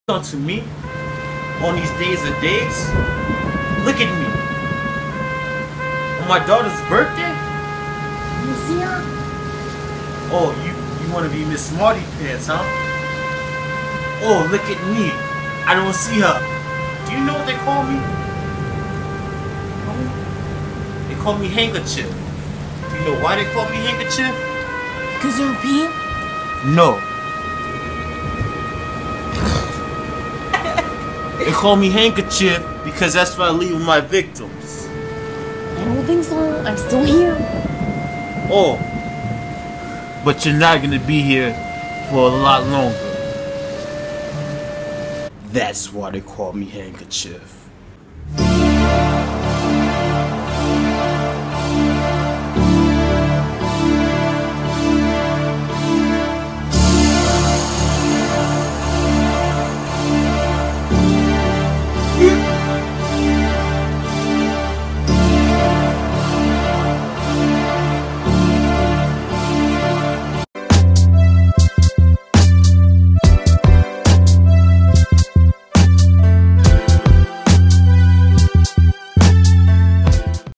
done to me on these days of days. Look at me. On my daughter's birthday? You see her? Oh, you want to be Miss Smarty Pants, huh? Oh, look at me. I don't see her. Do you know what they call me? They call me Handkerchief. Do you know why they call me Handkerchief? Because you're pink? No. They call me Handkerchief because that's where I leave my victims. I don't think so. I'm still here. Oh. But you're not gonna be here for a lot longer. That's why they call me Handkerchief.